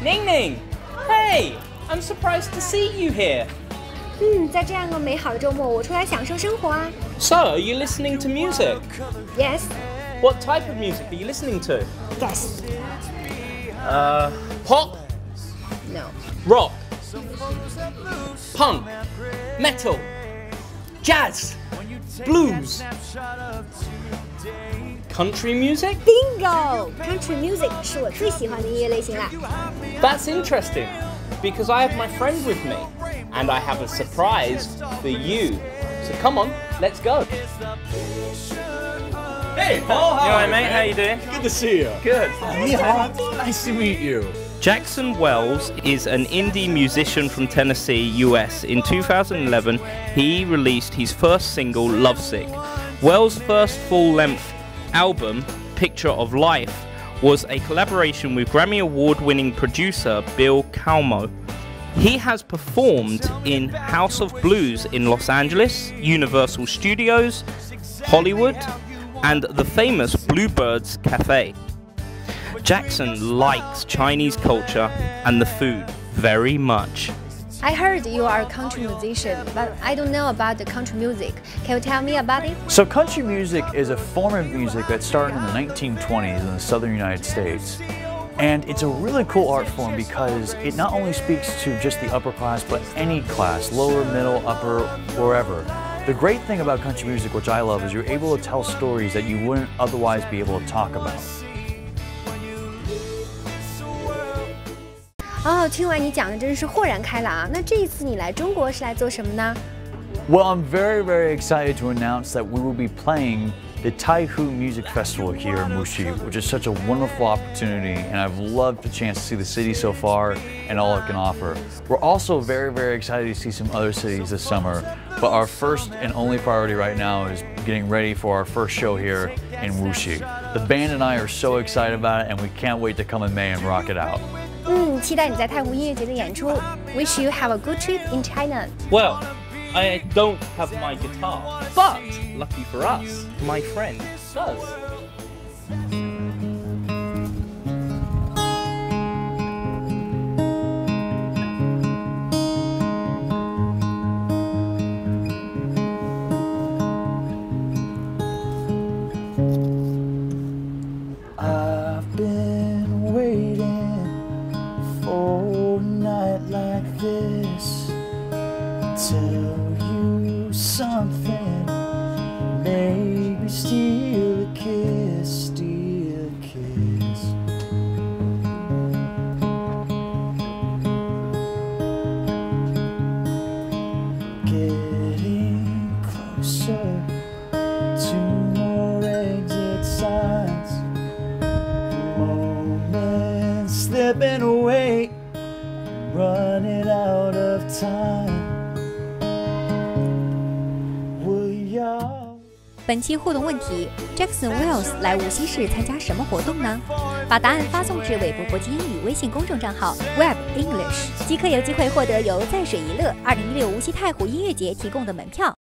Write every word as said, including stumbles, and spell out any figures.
Ning Ning! Hey! I'm surprised to see you here. 嗯，在这样个美好的周末，我出来享受生活啊。 So, are you listening to music? Yes. What type of music are you listening to? Guess. Uh, pop? No. Rock? Punk? Metal? Jazz? Blues? Country music? Bingo! Country music 是我最喜欢的音乐类型啦。 That's interesting, because I have my friend with me, and I have a surprise for you. So come on, let's go. Hey, Paul, how You are alright, you, mate? man? How you doing? Good to see you. Good. Nice to meet you. Jackson Wells is an indie musician from Tennessee, U S. In two thousand eleven, he released his first single, Lovesick. Wells' first full-length album, Picture of Life, was a collaboration with Grammy Award-winning producer Bill Calmo. He has performed in House of Blues in Los Angeles, Universal Studios, Hollywood, and the famous Bluebirds Cafe. Jackson likes Chinese culture and the food very much. I heard you are a country musician, but I don't know about the country music. Can you tell me about it? So country music is a form of music that started in the nineteen twenties in the southern United States. And it's a really cool art form because it not only speaks to just the upper class, but any class, lower, middle, upper, wherever. The great thing about country music, which I love, is you're able to tell stories that you wouldn't otherwise be able to talk about. 哦，听完你讲的真是豁然开朗啊！那这一次你来中国是来做什么呢？ Well, I'm very, very excited to announce that we will be playing the Taihu Music Festival here in Wuxi, which is such a wonderful opportunity, and I've loved the chance to see the city so far and all it can offer. We're also very, very excited to see some other cities this summer, but our first and only priority right now is getting ready for our first show here in Wuxi. The band and I are so excited about it, and we can't wait to come in May and rock it out. 嗯，期待你在太湖音乐节的演出。Wish you have a good trip in China. Well, I don't have my guitar, but lucky for us, my friend does. I've been waiting for a night like this. Tell you something, maybe steal a kiss, steal a kiss. Getting closer to more exit signs, moments slipping away, running out of time. 本期互动问题 ：Jackson Wells 来无锡市参加什么活动呢？把答案发送至韦博国际英语微信公众账号 Web English， 即可有机会获得由在水一乐二零一六无锡太湖音乐节提供的门票。